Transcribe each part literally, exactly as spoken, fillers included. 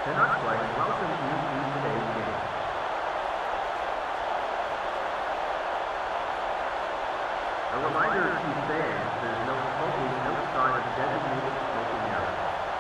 Canucks players, welcome you to today's game. A reminder to fans, there's no smoking outside of designated smoking areas.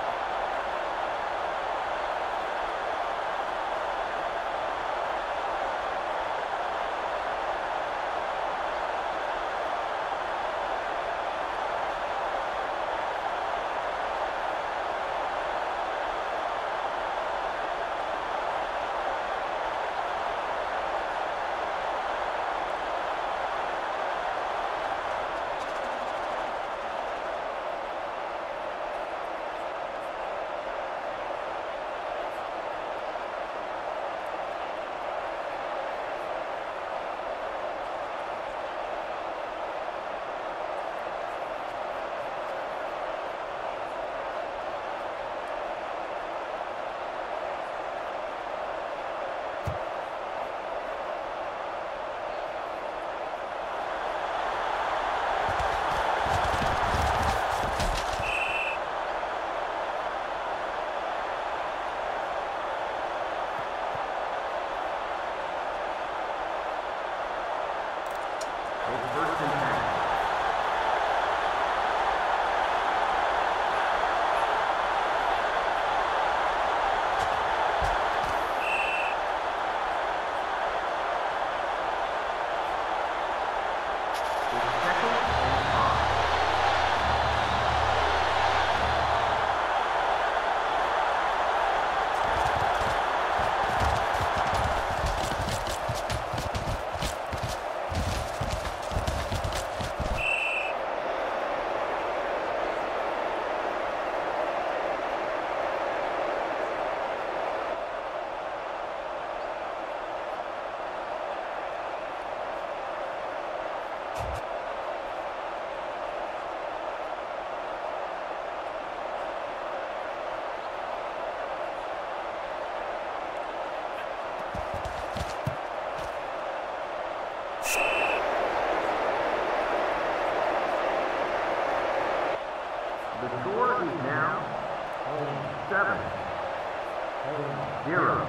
The score is now home seven, home zero.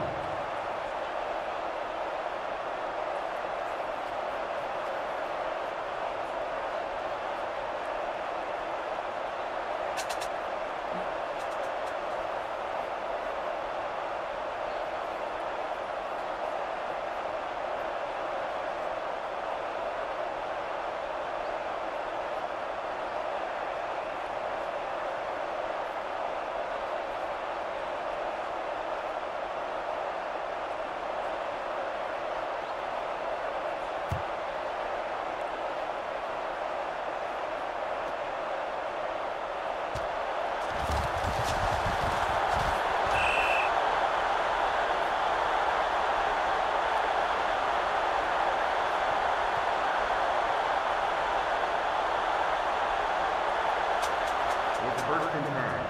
It's first and ten.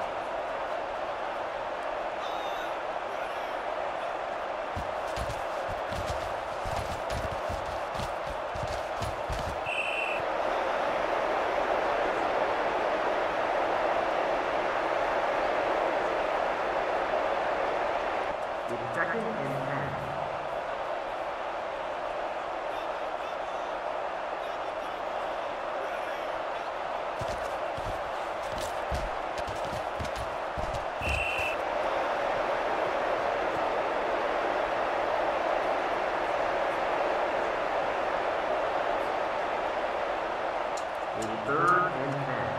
It's second and ten. It's third and ten.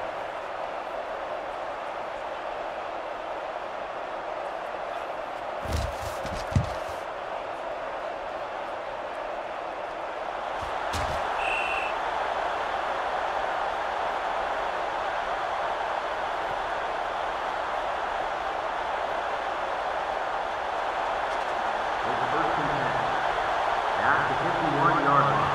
It's first and ten. At the fifty-one yard line.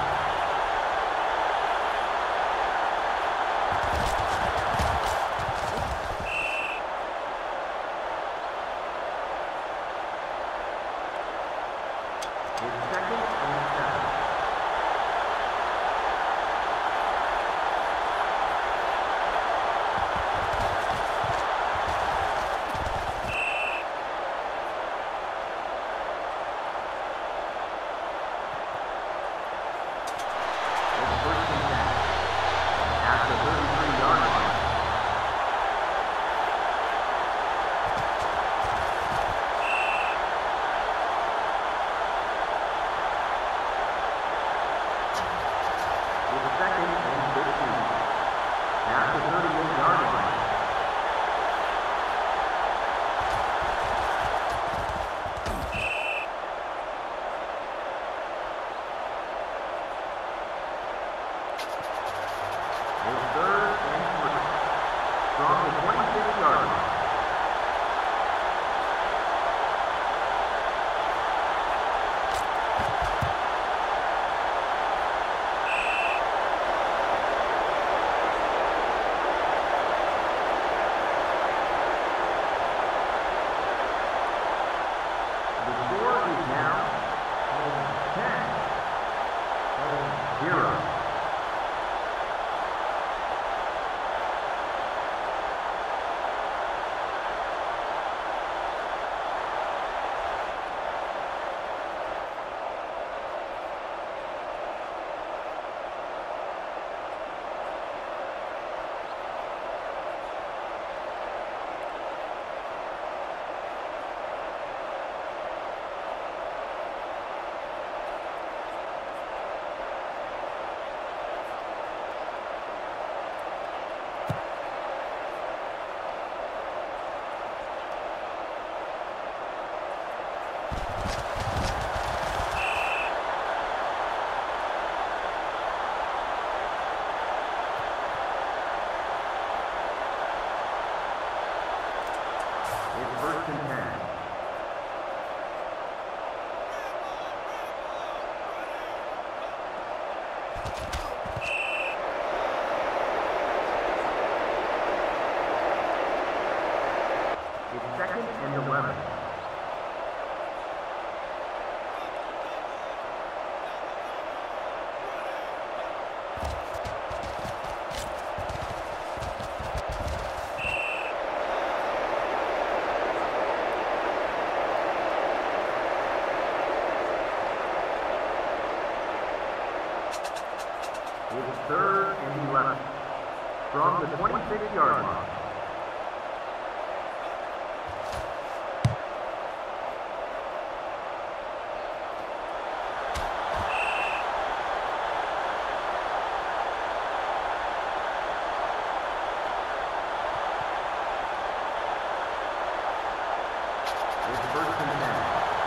twenty-six-yard line. First and ten. It's second and eleven. It's third and eleven from the twenty-six-yard line. It's first and ten.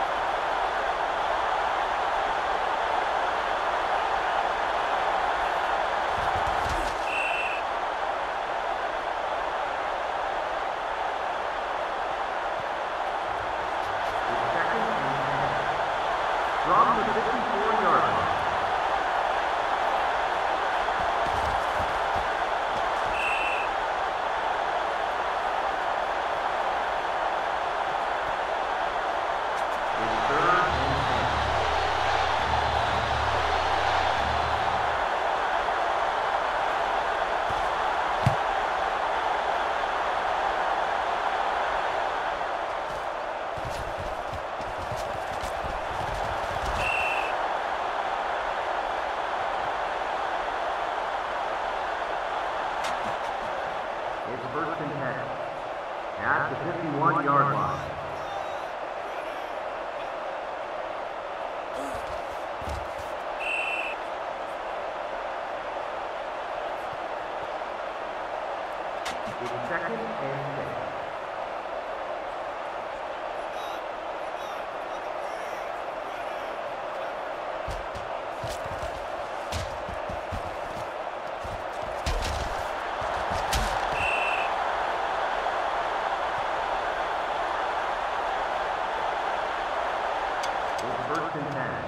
From the fifty-four-yard line. It's third and ten. It's first and ten at the fifty-one-yard line. It's second and six. First and ten.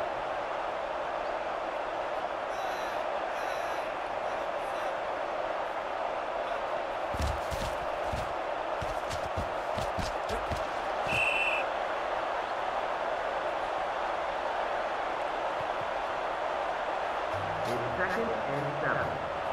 It's second and seven.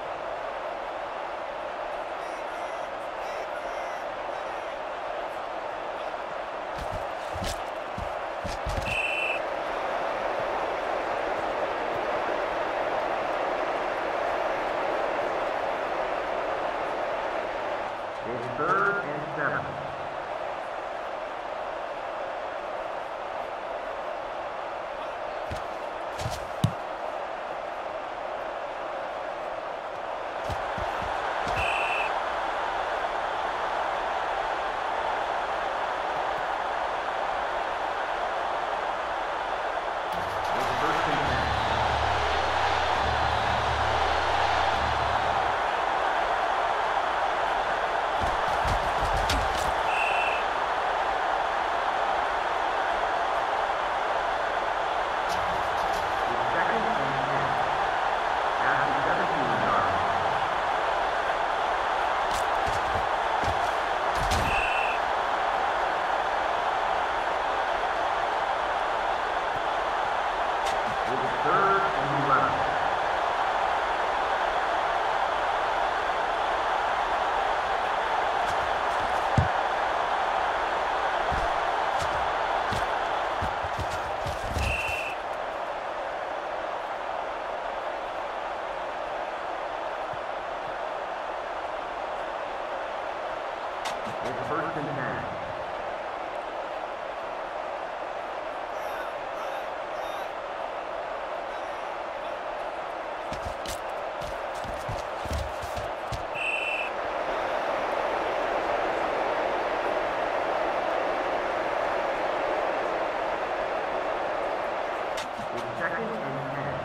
It's third and seven. It's first and ten. It's first and ten. It's second and ten.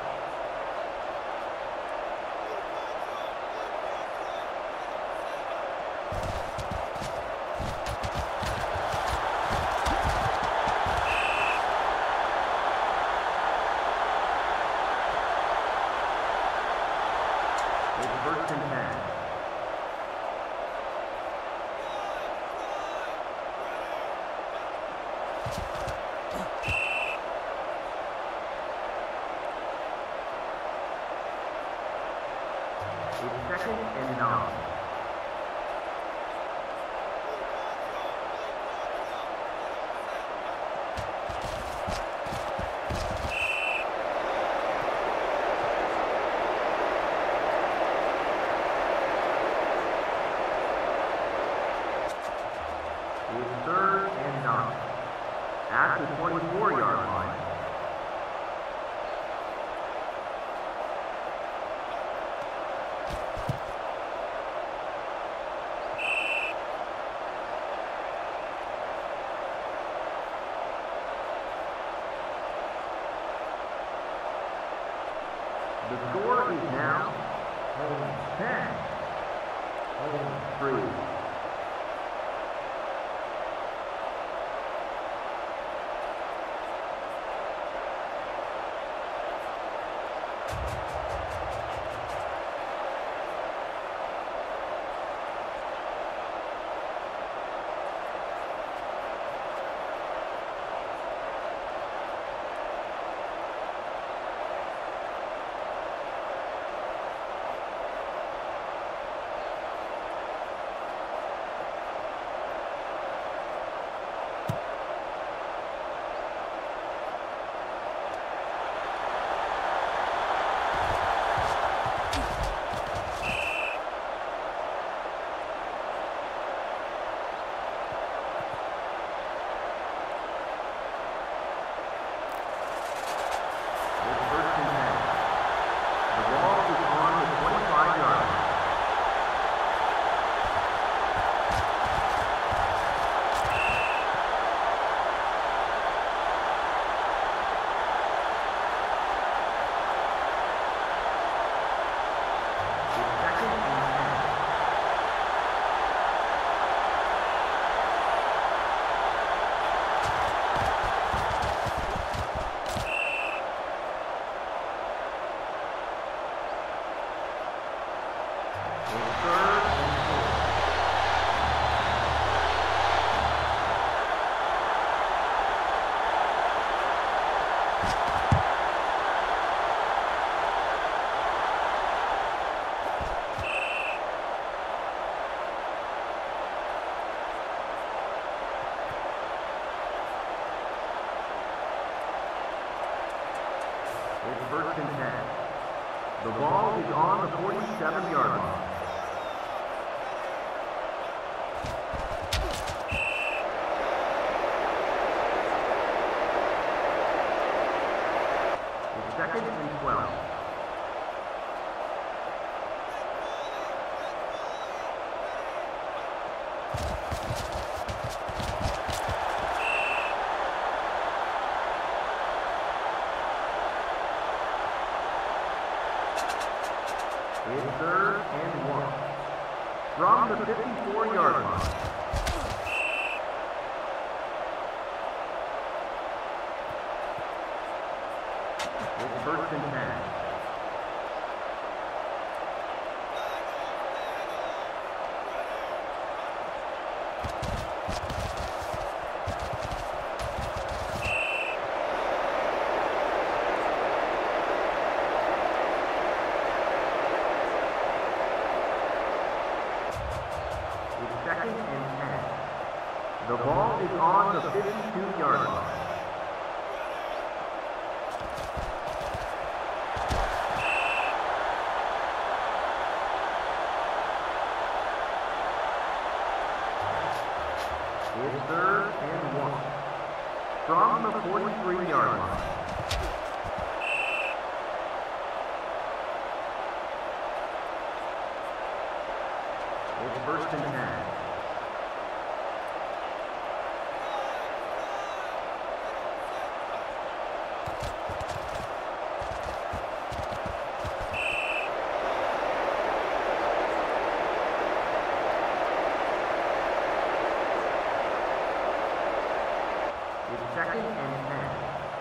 It's first and ten. It's second and nine. It's third and nine. At the twenty-four yard line. The score is now home ten, home three. It's first and ten. The ball is on the forty-seven yard line. It's second and twelve. It's third and one. From the fifty-four yard line. It's first and ten. Second and ten. The ball is on the fifty-two yard line. It's third and one. From the forty-three yard line. It's first and ten. It's second and ten.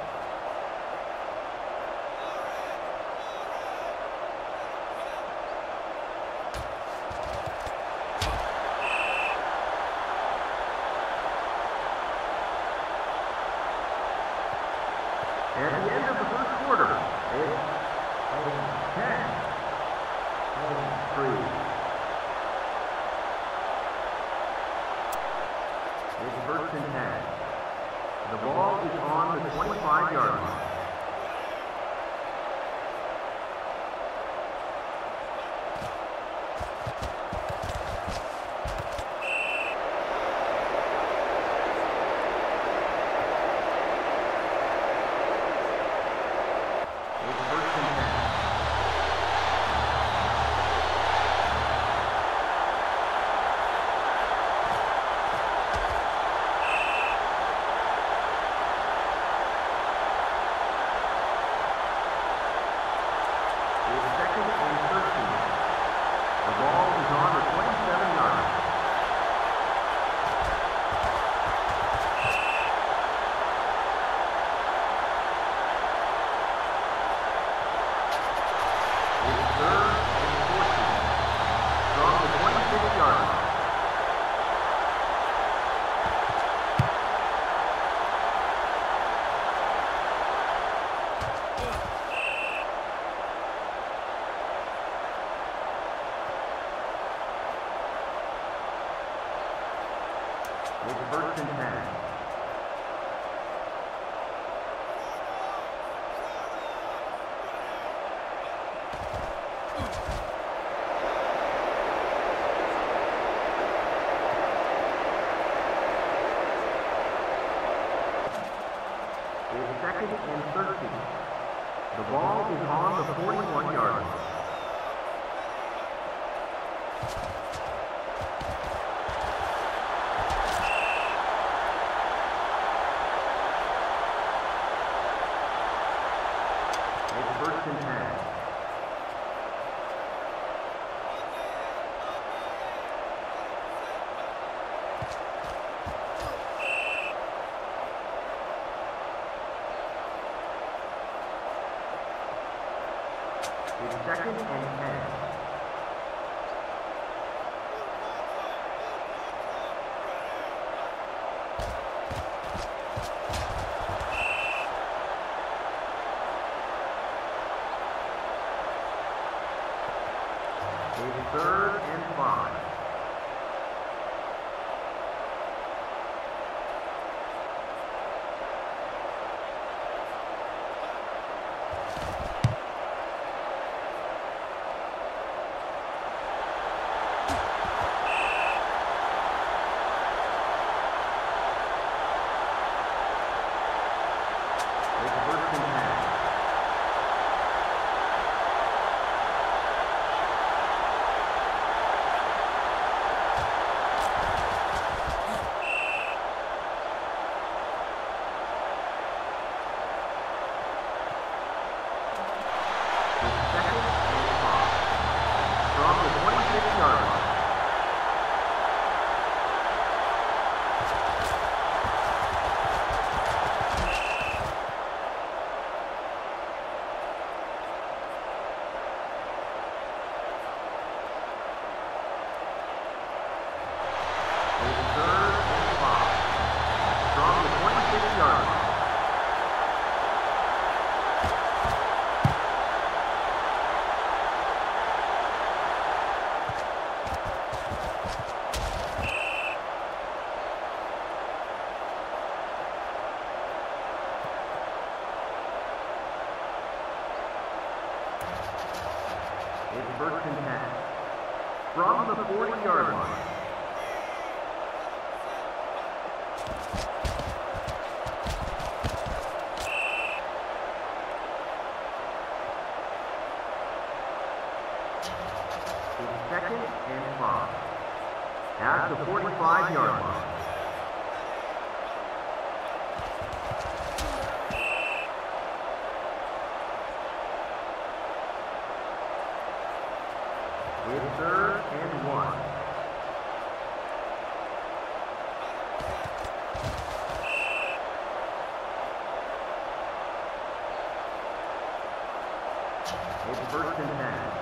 At the end of the first quarter, it's ten, three. It's first and ten. The ball is on the twenty-five yard line. It's first and ten. It's second and thirteen. The ball is on the forty-one yard line. First and ten. It's second and ten. It's third and five. It's first and ten. It's first and ten. From the forty yard line. It's second and five. At the forty-five yard line. It's third and one. It's first and ten.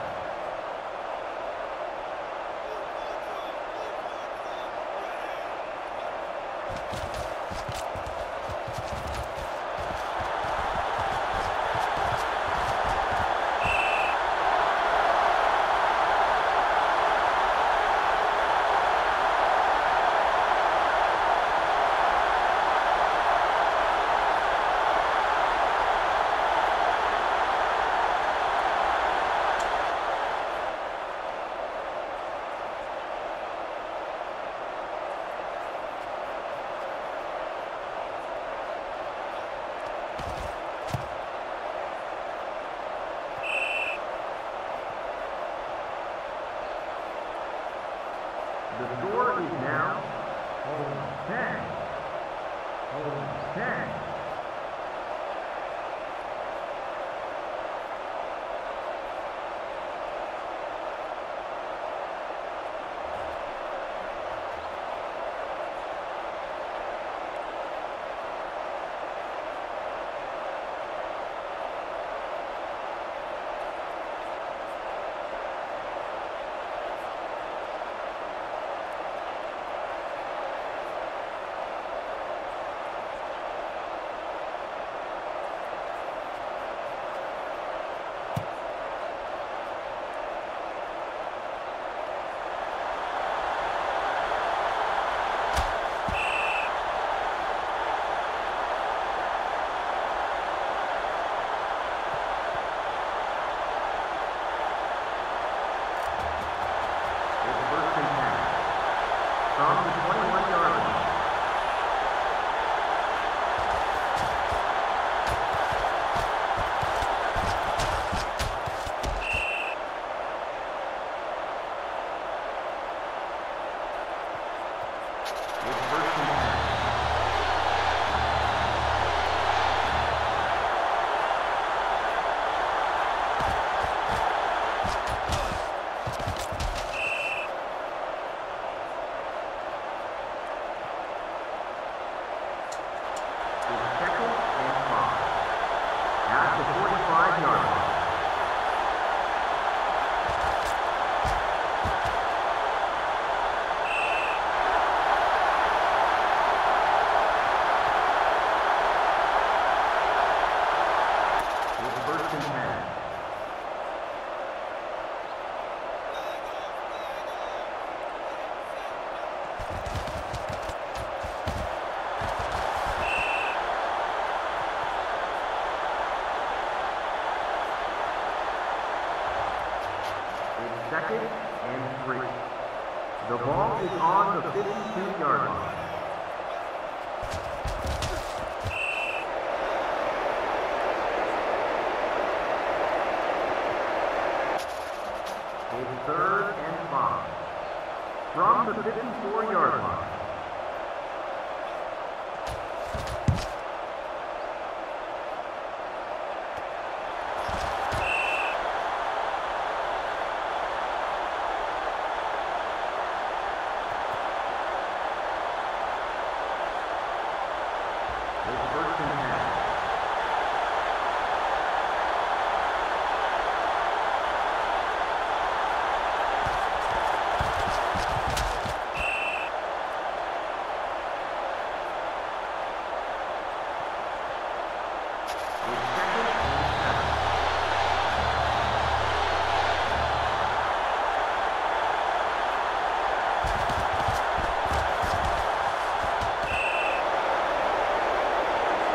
The score is now home ten. Home ten. From the twenty-one yard line. It's first and ten. At the forty-five yard line. It's first and ten. Second and three. The ball is on the fifty-two yard line. It's third and five. From the fifty-four yard line. It's first and ten. It's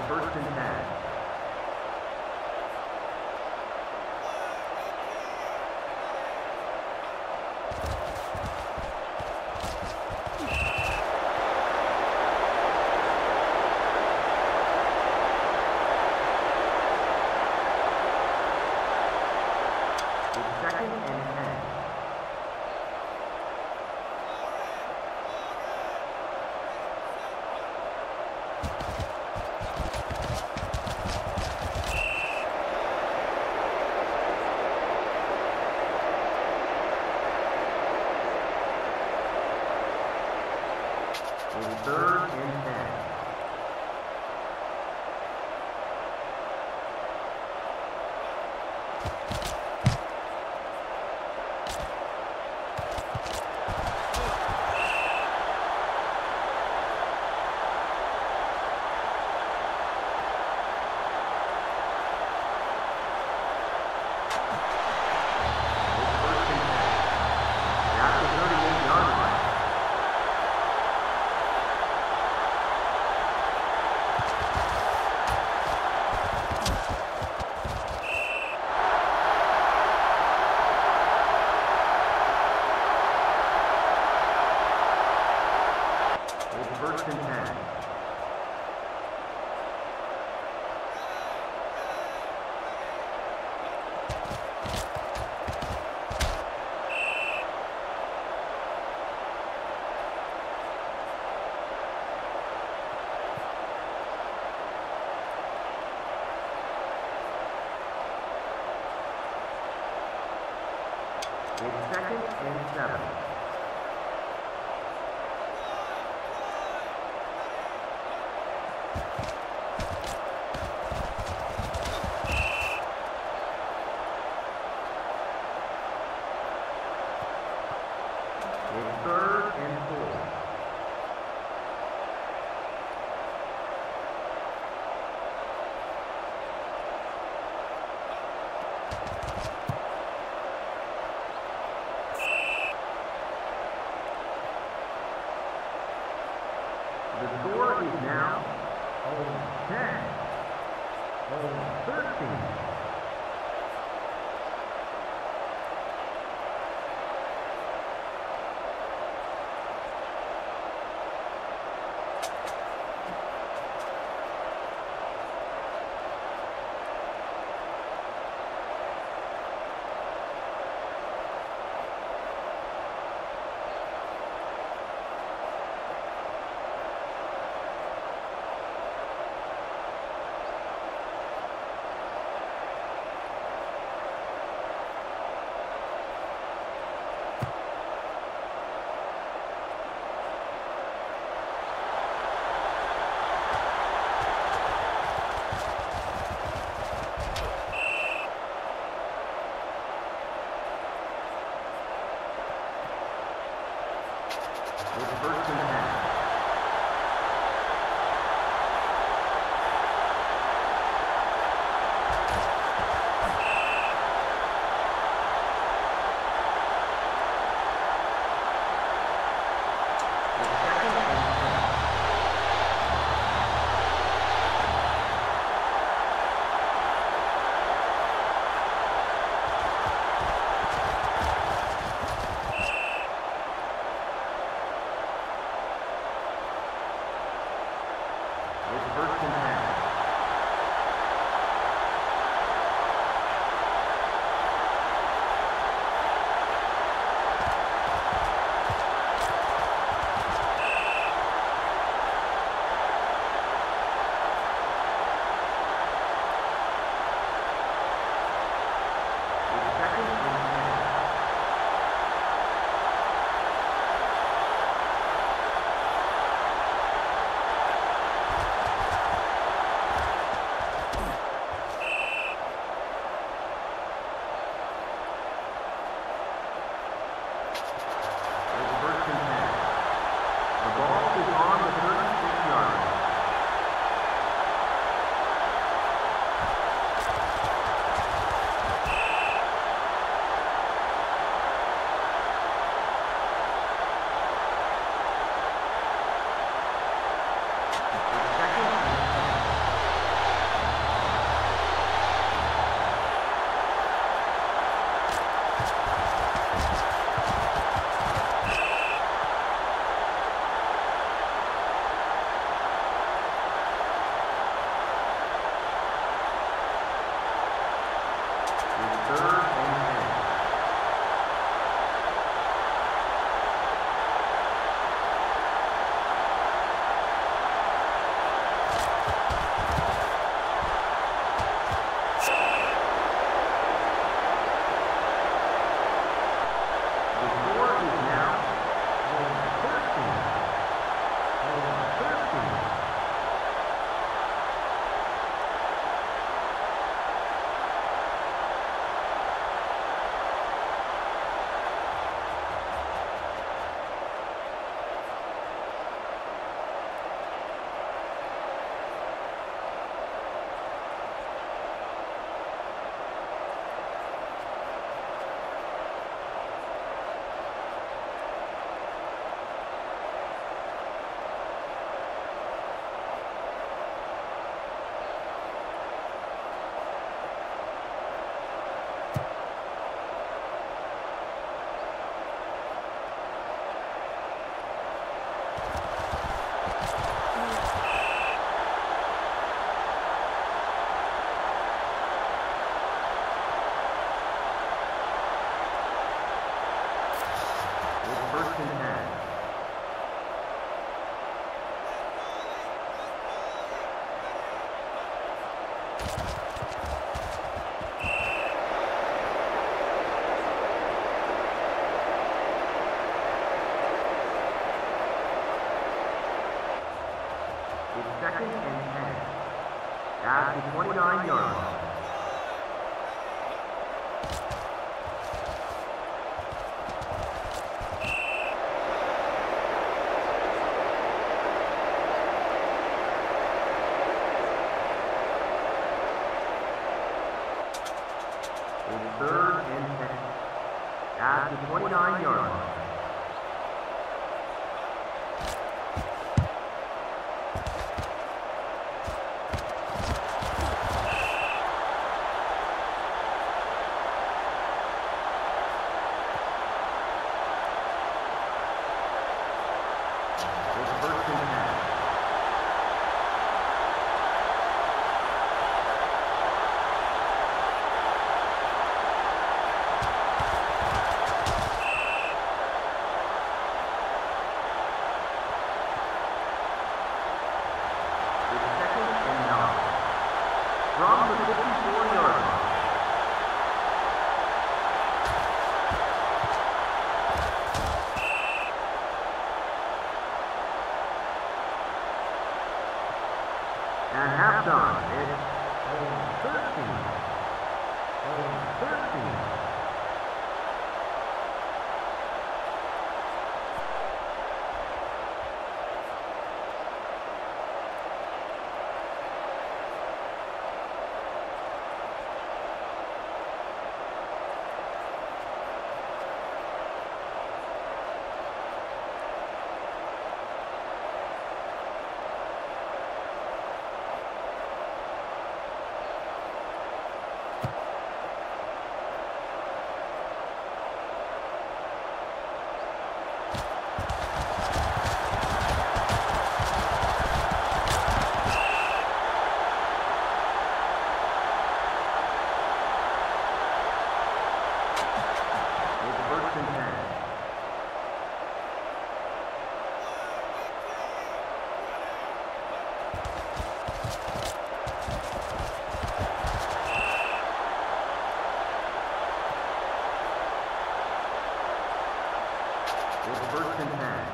first and ten. Second and ten. It's third and ten. First and ten. It's second and seven. It's third and four. The score is now home ten, home thirteen. It's first and ten. First and ten. It's It's second and ten. At the twenty-nine yard line. It's third and ten. At the twenty-nine yard line. From the fifty-four yard line. At halftime, it's home thirteen. Home thirteen. It's first and ten.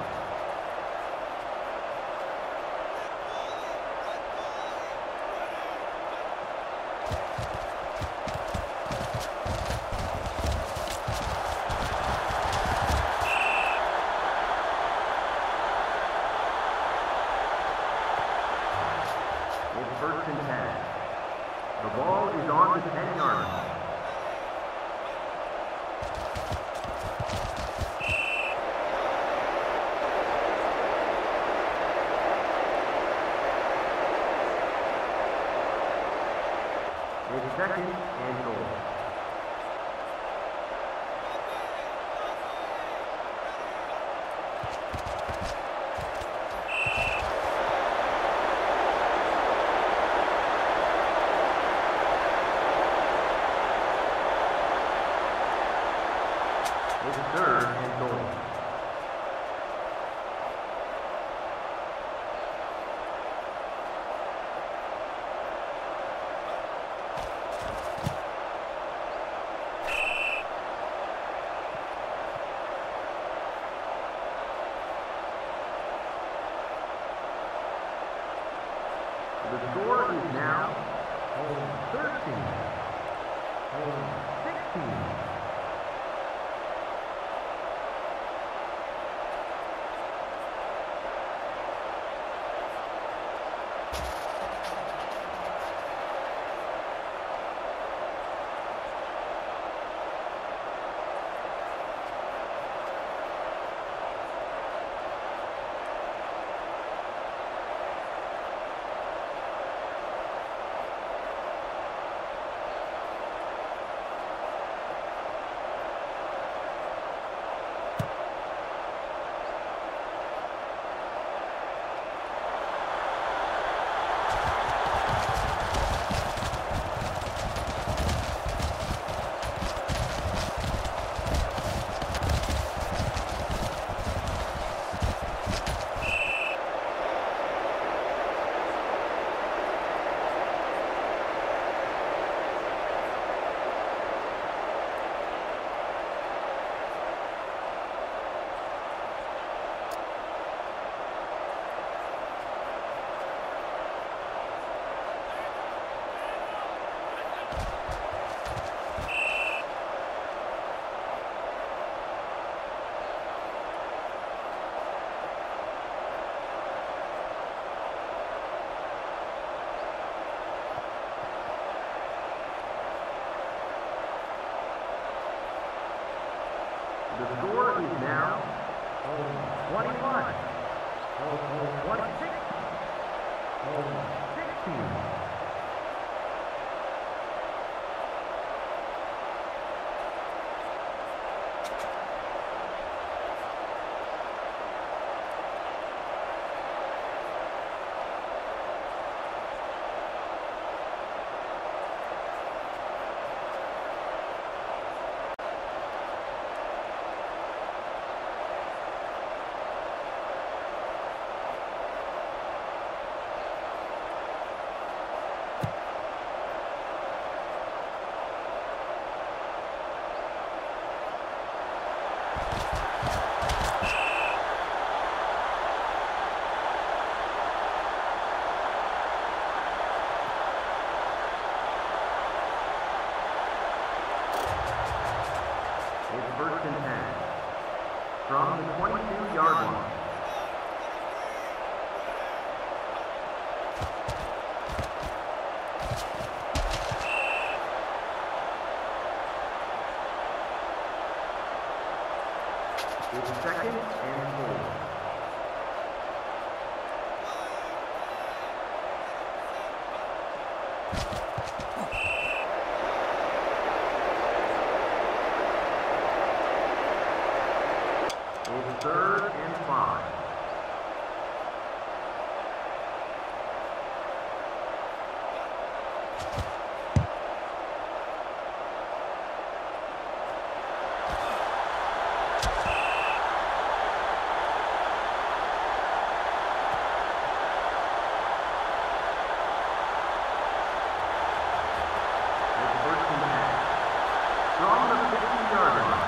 It's first and ten. The ball is on the ten yard line. It's second and goal. It's third and goal. The score is now home thirteen, home sixteen. The score is now home twenty-one, home twenty-six, home sixteen. First and ten. From the twenty-two yard line. It's second and four. Third and five. It's first and ten. From the fifty yard line.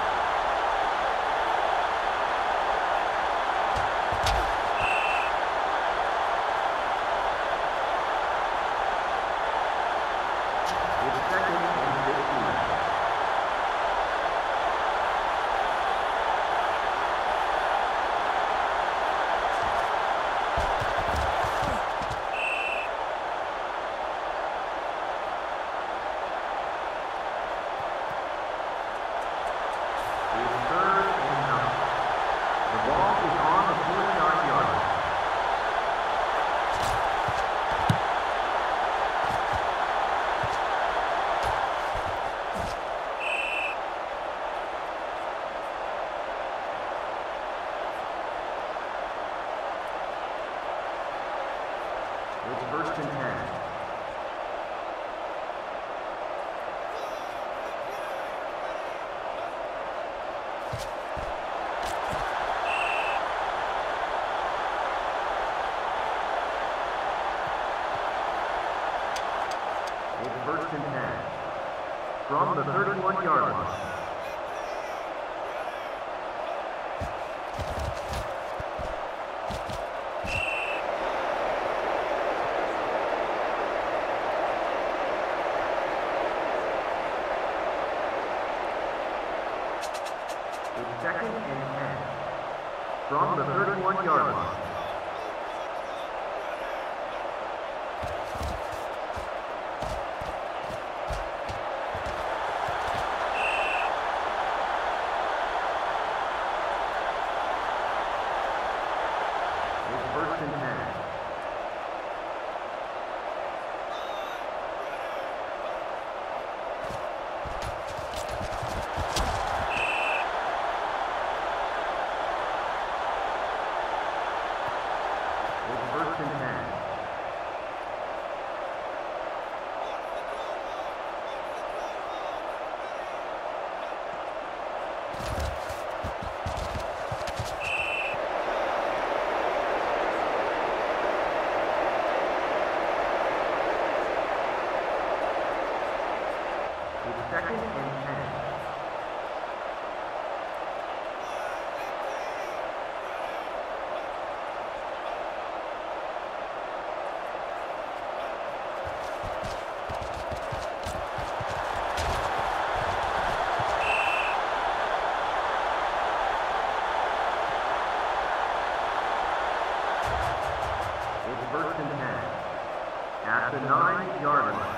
It's first and ten. It's first and ten. From the thirty-one yard line. It's second and ten. From the thirty-one yard line. It's first and ten. First and ten. It's second and ten. It's first and ten. At the nine yard line.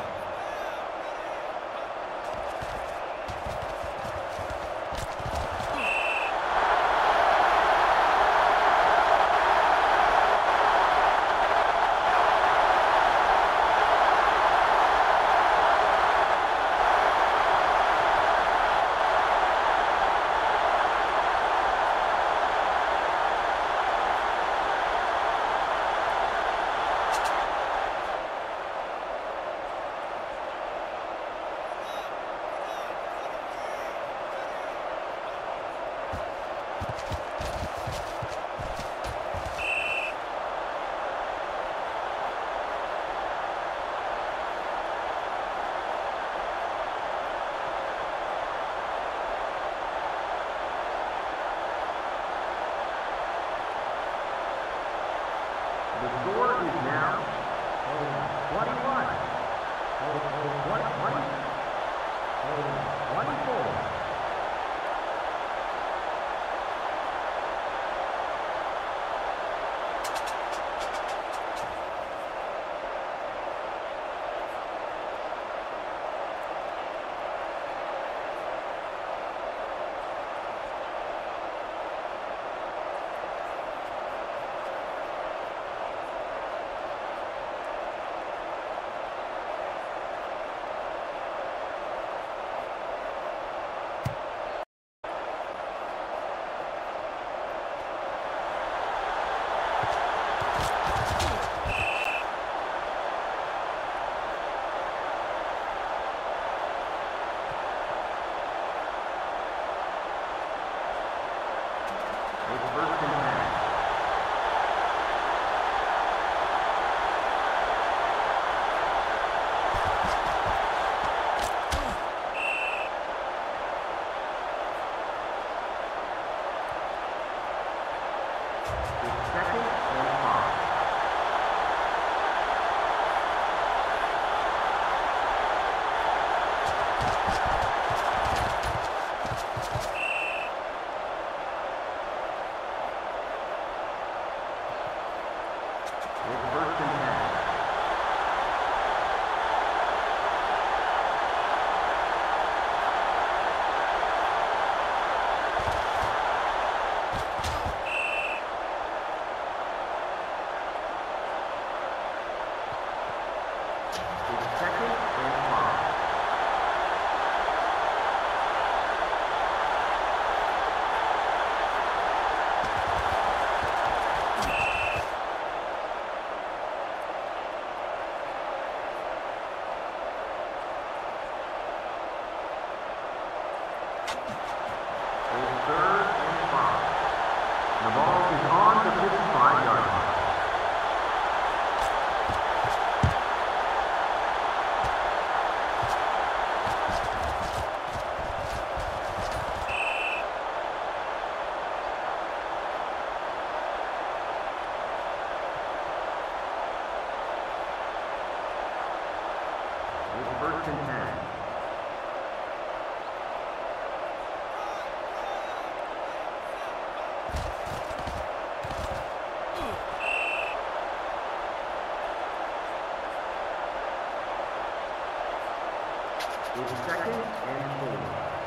Second and four.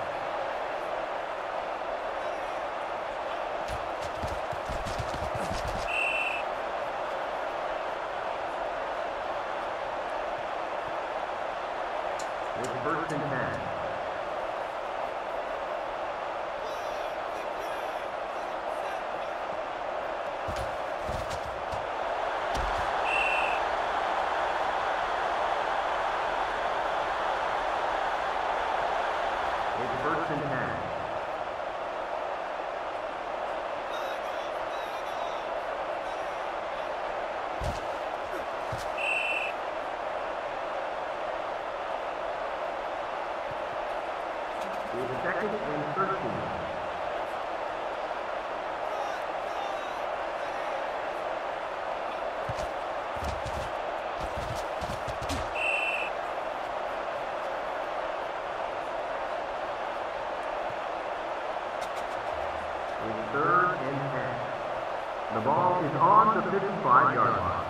It's first and ten. It's first and ten. It's second and thirteen. It's third and ten. The ball is on the fifty-five yard line.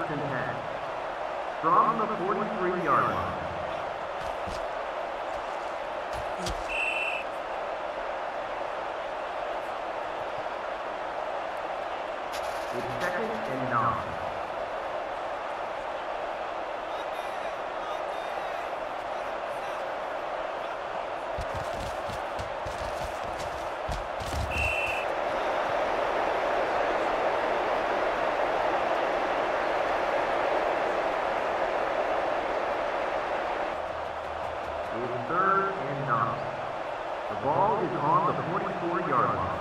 first and ten. From the forty-three yard line. It's second and nine. It's third and nine. The ball is on the forty-four yard line.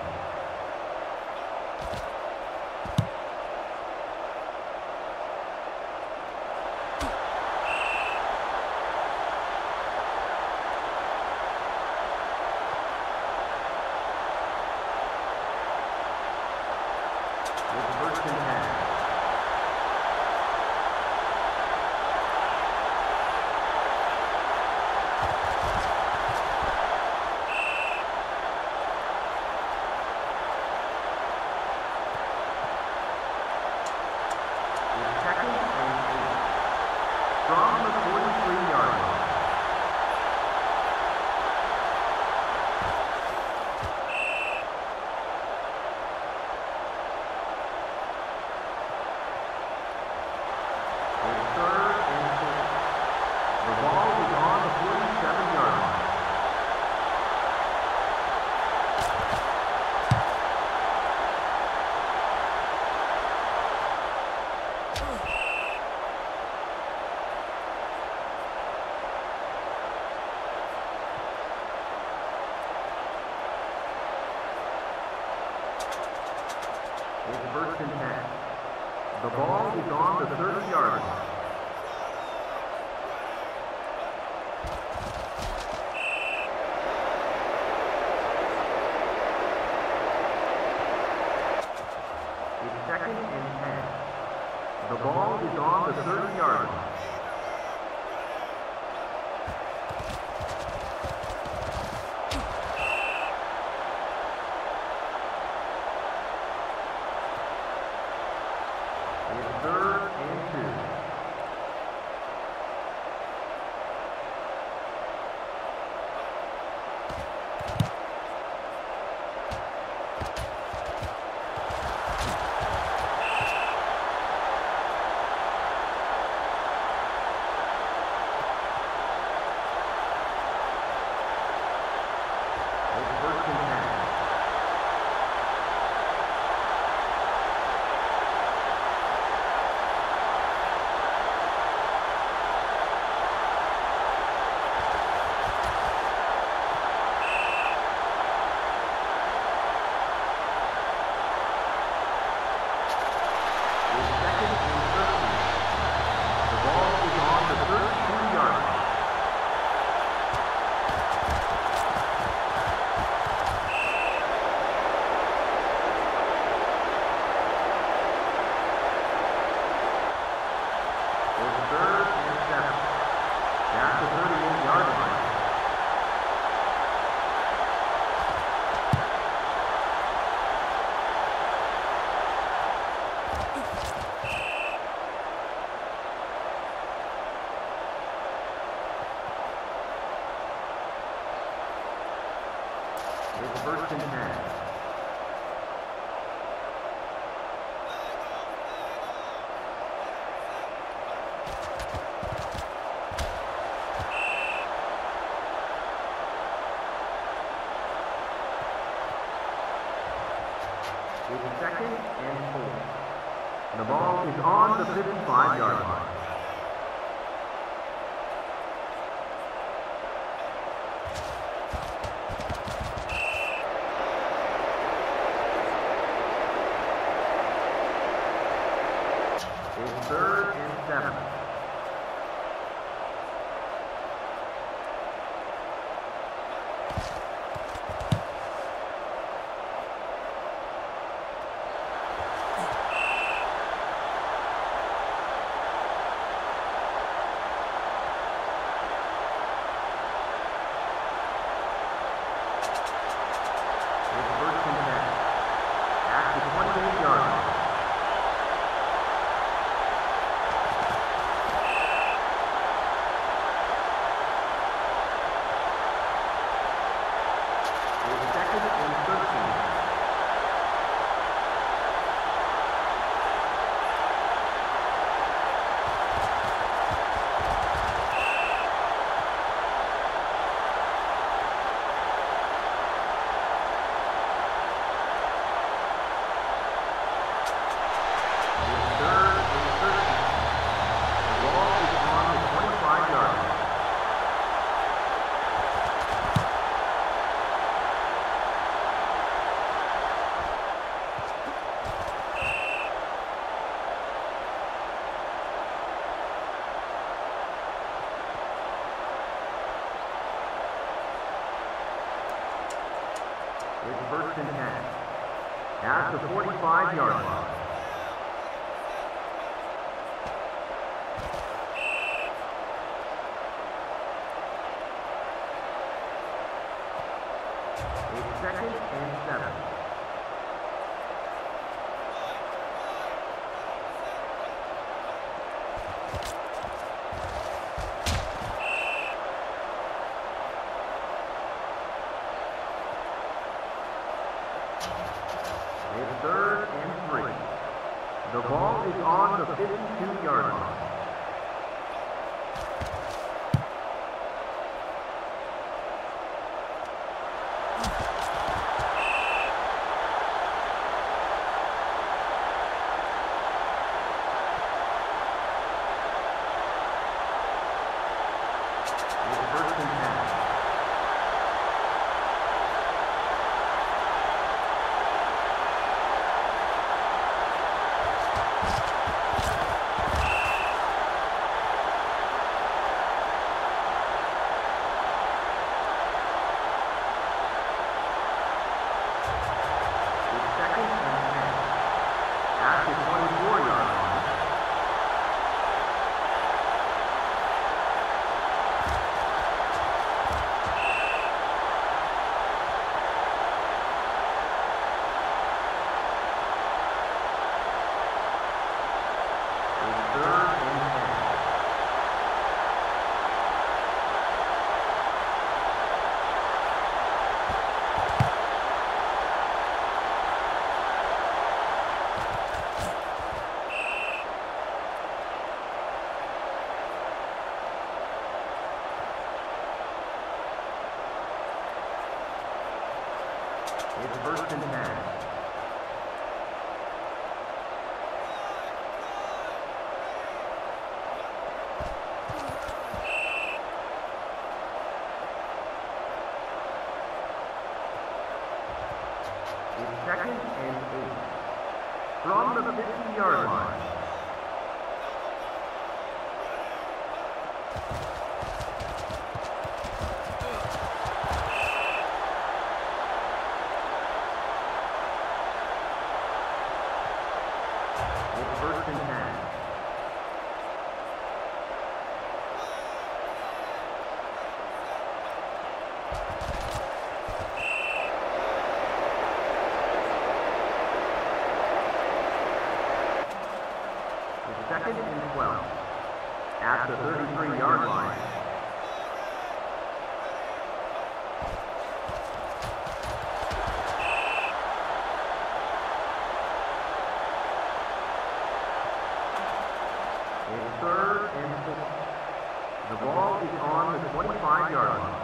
It's first and ten. From the forty-three yard line. It's third and six. The ball is on the forty-seven yard line. It's first and ten. The ball is on the thirty yard line. It's second and ten. The ball is on the thirty yard line. It's third and two. It's first and ten. Third and seven. Down to thirty-eight yard line. It's first and ten. It's second and four. The ball is on the fifty-five yard line. It's third and seven. It's first and ten. At the forty-five yard line. It's second and seven. It's third and three. The ball is on the fifty-two yard line. It's first and ten. It's second and eight. From the fifty yard line. It's first and ten. It's second and twelve. At the thirty-three yard line. It's third and four. The ball is on the twenty-five yard line.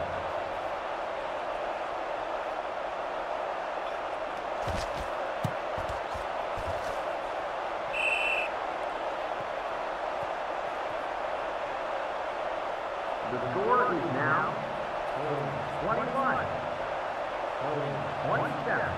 The score is now twenty-one, twenty-seven.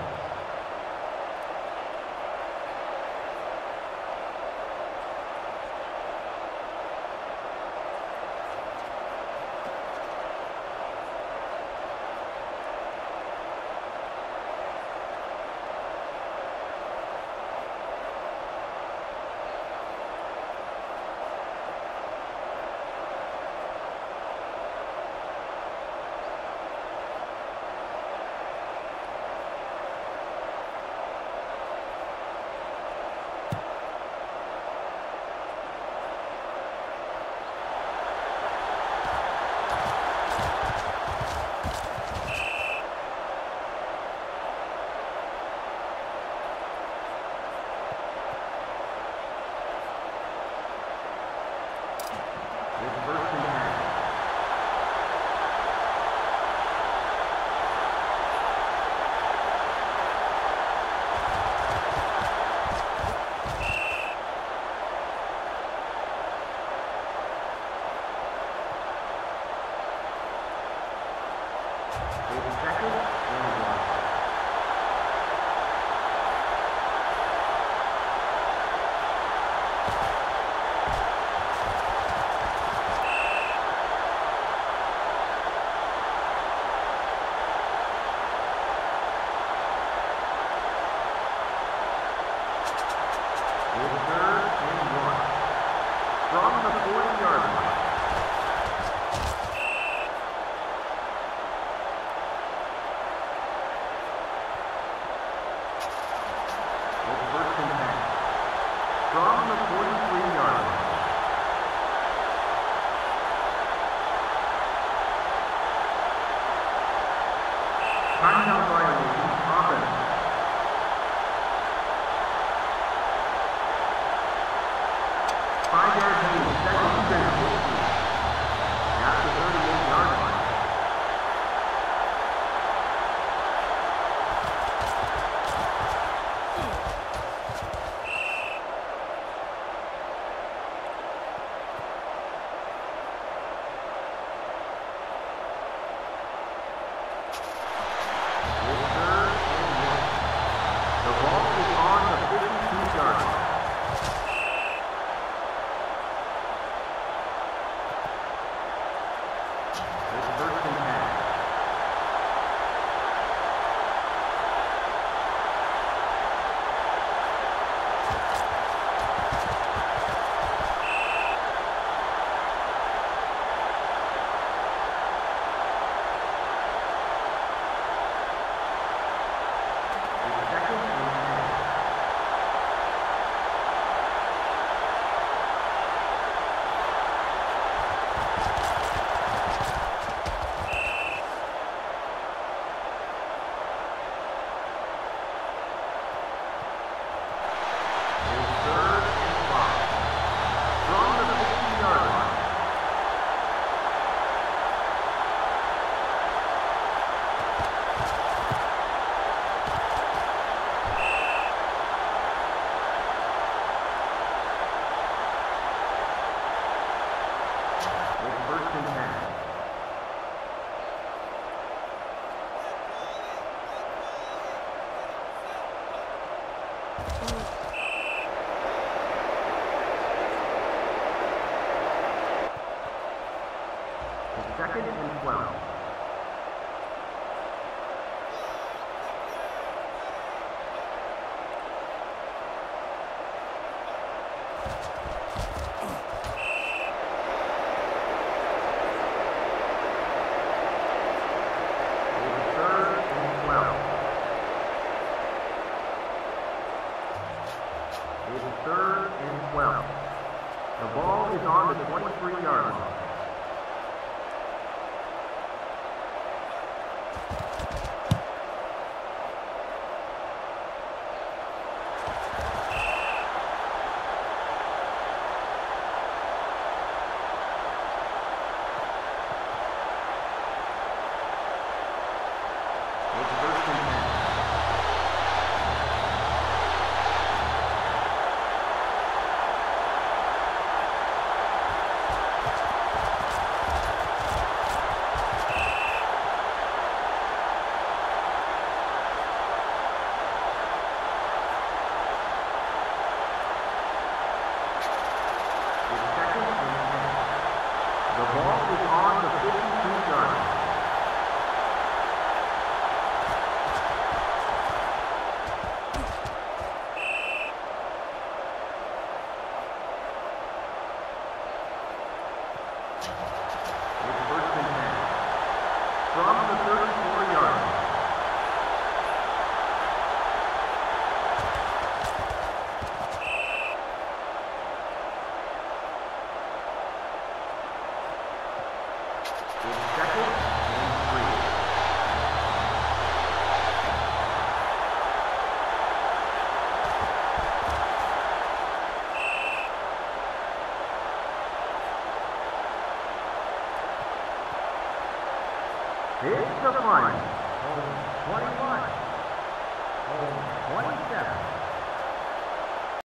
It's first and ten. It's second and twelve. It's third and twelve. The ball is on the twenty-three yard line. It's first and ten. The ball is on the fifty-two yard line. It's first and ten. From the thirty-four yard line. It's second and three. It's the final. Home twenty-one. Home twenty-seven.